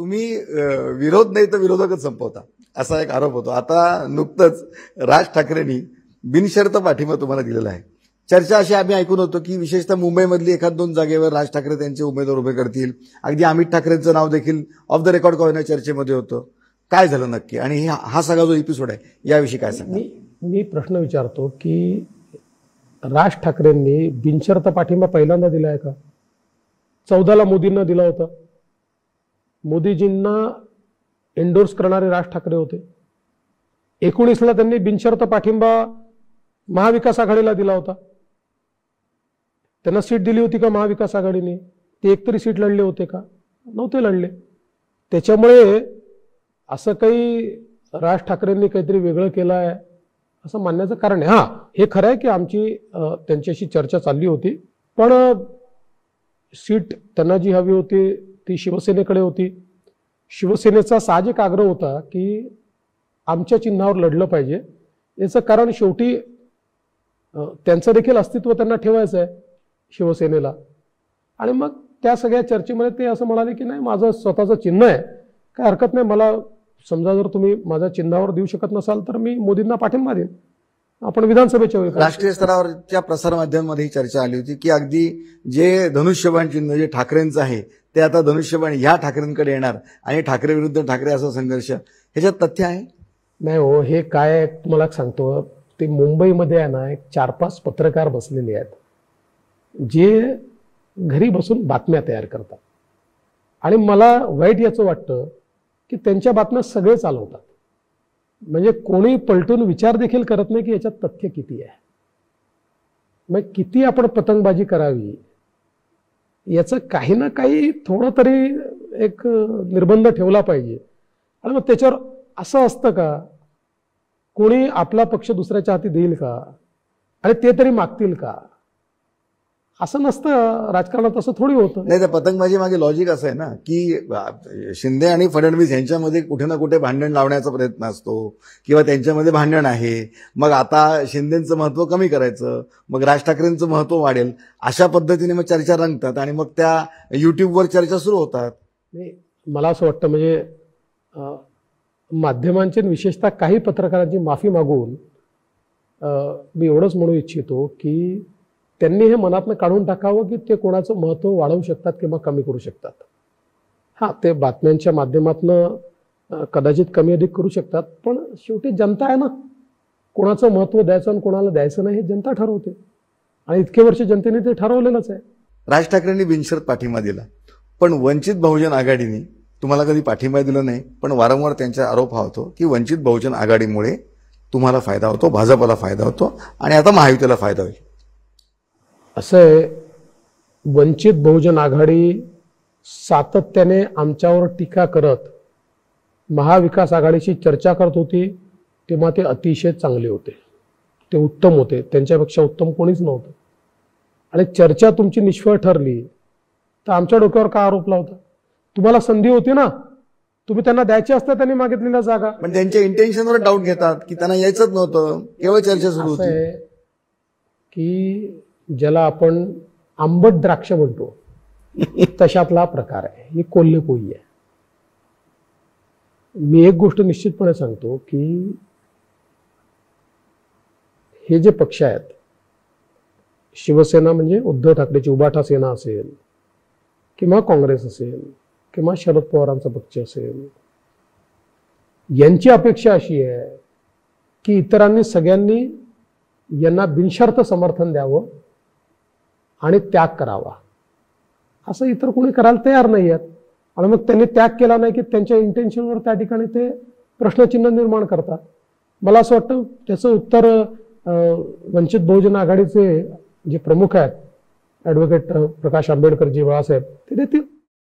तुम्ही विरोध नाही तर विरोधकच संपवता असा एक आरोप होतो. आता नुकतंच राज ठाकरेंनी बिनशर्त पाठिंबा तुम्हाला दिलेला आहे. चर्चा अशी आम्ही ऐकून होतो की विशेषतः मुंबईमधली एखाद दोन जागेवर राज ठाकरे त्यांचे उमेदवार उभे करतील. अगदी अमित ठाकरेंचं नाव देखील ऑफ द रेकॉर्ड कॉर्नर चर्चेमध्ये होतं. काय झालं नक्की आणि हा सगळा जो एपिसोड आहे याविषयी काय सांगा? मी प्रश्न विचारतो की राज ठाकरेंनी बिनशर्त पाठिंबा पहिल्यांदा दिला आहे का? 14ला मोदींना दिला होता. मोदीजींना एंडोर्स करणारे राज ठाकरे होते. 19ला त्यांनी बिनशर्त पाठिंबा महाविकास आघाडीला दिला होता. त्यांना सीट दिली होती का महाविकास आघाडीने? ते एकतरी सीट लढले होते का? नव्हते लढले. त्याच्यामुळे असं काही राज ठाकरेंनी काहीतरी वेगळं केलं आहे असं मानण्याचं कारण आहे. हे खरं आहे की आमची त्यांच्याशी चर्चा चालली होती, पण सीट त्यांना जी हवी होती ती शिवसेनेकडे होती. शिवसेनेचा साहजिक आग्रह होता की आमच्या चिन्हावर लढलं पाहिजे. याचं कारण शेवटी त्यांचं देखील अस्तित्व त्यांना ठेवायचं आहे शिवसेनेला. आणि मग त्या सगळ्या चर्चेमध्ये ते असं म्हणाले की नाही, माझं स्वतःचं चिन्ह आहे, काय हरकत नाही, मला समजा जर तुम्ही माझ्या चिन्हावर देऊ शकत नसाल तर मी मोदींना पाठिंबा देईन. आपण विधानसभेच्या वेळी राष्ट्रीय स्तरावरच्या प्रसारमाध्यमांमध्ये ही चर्चा आली होती की अगदी जे धनुष्यबाण चिन्ह जे ठाकरेंचं आहे ते आता धनुष्यबाण ह्या ठाकरेंकडे येणार आणि ठाकरे विरुद्ध ठाकरे असा संघर्ष, ह्याच्यात तथ्य आहे? नाही हो, हे काय तुम्हाला सांगतो, ते मुंबईमध्ये आहे ना, एक 4-5 पत्रकार बसलेले आहेत जे घरी बसून बातम्या तयार करतात. आणि मला वाईट याचं वाटतं की त्यांच्या बातम्या सगळे चालवतात. म्हणजे कोणी पलटून विचार देखील करत नाही की याच्यात तथ्य किती आहे. मग किती आपण पतंगबाजी करावी याचं काही ना काही थोडं तरी एक निर्बंध ठेवला पाहिजे. आणि मग त्याच्यावर असं असतं का, कोणी आपला पक्ष दुसऱ्याच्या हाती देईल का? आणि ते तरी मागतील का? असं नसतं राजकारणात, असं थोडी होतं. नाही, त्या पतंगबाजी मागे लॉजिक असं आहे ना की शिंदे आणि फडणवीस यांच्यामध्ये कुठे ना कुठे भांडण लावण्याचा प्रयत्न असतो किंवा त्यांच्यामध्ये भांडण आहे. मग आता शिंदेचं महत्व कमी करायचं, मग राज ठाकरेंचं महत्व वाढेल, अशा पद्धतीने मग चर्चा रंगतात आणि मग त्या युट्यूबवर चर्चा सुरू होतात. मला असं वाटतं म्हणजे माध्यमांची विशेषतः काही पत्रकारांची माफी मागून मी एवढंच म्हणू इच्छितो की त्यांनी हे मनातनं काढून टाकावं की ते कोणाचं महत्त्व वाढवू शकतात किंवा कमी करू शकतात. ते बातम्यांच्या माध्यमातनं कदाचित कमी अधिक करू शकतात, पण शेवटी जनता आहे ना, कोणाचं महत्त्व द्यायचं आणि कोणाला द्यायचं नाही हे जनता ठरवते. आणि इतके वर्ष जनतेने ते ठरवलेलंच आहे. राज ठाकरेंनी बिनशर्त पाठिंबा दिला, पण वंचित बहुजन आघाडीने तुम्हाला कधी पाठिंबा दिला नाही. पण वारंवार त्यांचा आरोप हा होतो की वंचित बहुजन आघाडीमुळे तुम्हाला फायदा होतो, भाजपला फायदा होतो आणि आता महायुतीला फायदा होईल. असं आहे, वंचित बहुजन आघाडी सातत्याने आमच्यावर टीका करत महाविकास आघाडीशी चर्चा करत होती, तेव्हा ते अतिशय चांगले होते, ते उत्तम होते, त्यांच्यापेक्षा उत्तम कोणीच नव्हतं. आणि चर्चा तुमची निष्फळ ठरली तर आमच्या डोक्यावर का आरोप लावता? तुम्हाला संधी होती ना, तुम्ही त्यांना द्यायची असतं त्यांनी मागितलेल्या जागा. पण त्यांच्या इंटेन्शनवर डाऊट घेतात की त्यांना यायचंच नव्हतं, केवळ चर्चा सुरू होती. असं आहे की ज्याला आपण आंबट द्राक्ष म्हणतो तशातला प्रकार आहे, ही कोल्हेपोई आहे. मी एक गोष्ट निश्चितपणे सांगतो की हे जे पक्ष आहेत, शिवसेना म्हणजे उद्धव ठाकरेची उबाठा सेना असेल किंवा काँग्रेस असेल किंवा शरद पवारांचा पक्ष असेल, यांची अपेक्षा अशी आहे की इतरांनी सगळ्यांनी यांना बिनशर्त समर्थन द्यावं आणि त्याग करावा. असं इतर कोणी करायला तयार नाही आहेत. आणि मग त्यांनी त्याग केला नाही की त्यांच्या इंटेन्शनवर त्या ठिकाणी ते प्रश्नचिन्ह निर्माण करतात. मला असं वाटतं त्याचं उत्तर वंचित बहुजन आघाडीचे जे प्रमुख आहेत, ॲडव्होकेट प्रकाश आंबेडकरजी, बाळासाहेब, ते देतील.